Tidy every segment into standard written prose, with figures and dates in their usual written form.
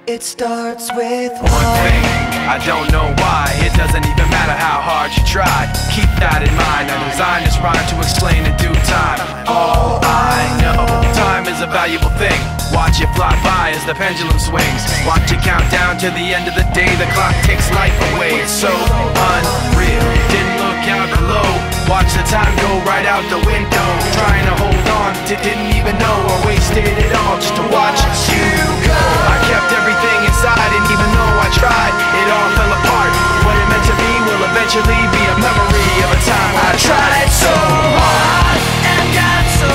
It starts with one thing, I don't know why. It doesn't even matter how hard you try. Keep that in mind. I designed this rhyme to explain in due time. All I know, time is a valuable thing. Watch it fly by as the pendulum swings. Watch it count down to the end of the day. The clock takes life away. It's so unreal. Didn't look out below. Watch the time go right out the window. Trying to hold on to didn't even know I wasted it all just to watch you go. I kept everything inside, and even though I tried, it all fell apart. What it meant to me will eventually be a memory of a time I tried so hard and got so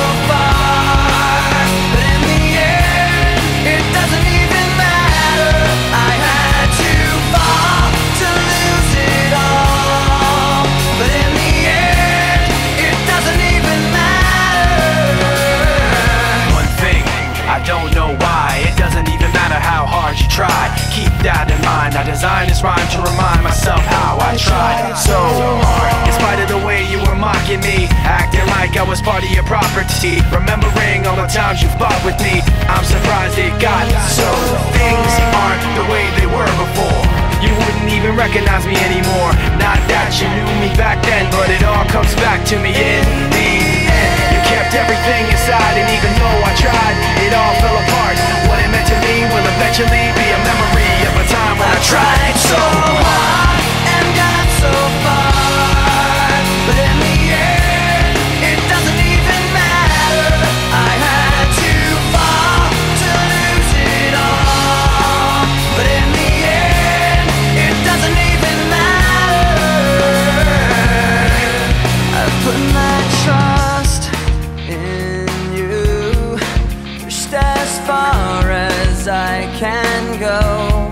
far, but in the end, it doesn't even matter. I had to fall to lose it all, but in the end, it doesn't even matter. One thing, I don't know why. It doesn't even matter how hard you try. Keep that in mind. I designed this rhyme to remind myself how I tried so hard. In spite of the way you were mocking me, acting like I was part of your property, remembering all the times you fought with me, I'm surprised it got so. Things aren't the way they were before. You wouldn't even recognize me anymore. Not that you knew me back then, but it all comes back to me in the end. You kept everything inside, and even though I tried, it all fell apart. What it meant to me will eventually be a memory of a time when I tried so hard and got so far, but in the end, it doesn't even matter. I had to fall to lose it all, but in the end, it doesn't even matter. I've put my trust in you, pushed as far as I can go.